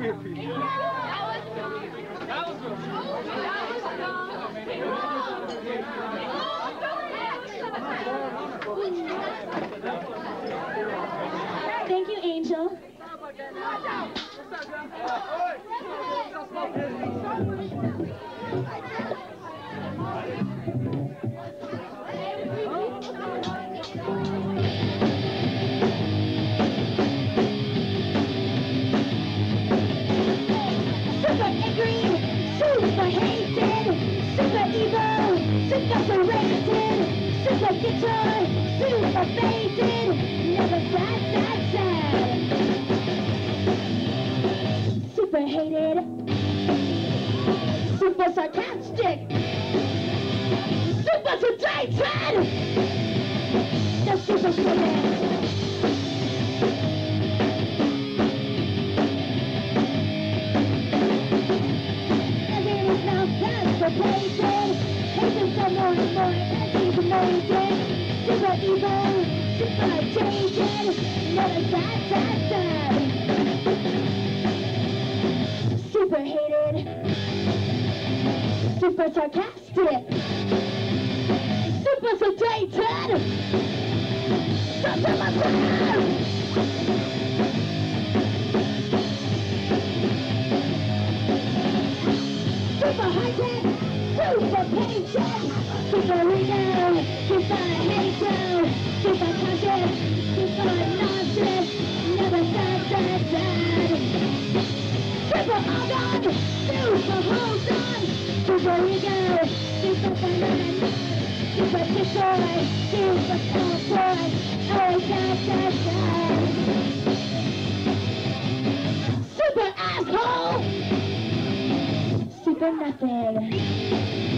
Thank you, Angel. Super angry, super hated, super evil, super berated, super guitar, super faded, never sad. Super hated, super sarcastic, super sedated, the super student. Hated so more and more, and he's amazing. Super evil, super jaded, never sad. Super hated, super sarcastic, super sedated, super high-tech, super patient, super renowned, super hater, super conscious, super nonsense, never sad. Super all-gone, super hold-on, super ego, super finance, super destroy, super cowboy, always sad. Super asshole! Super nothing.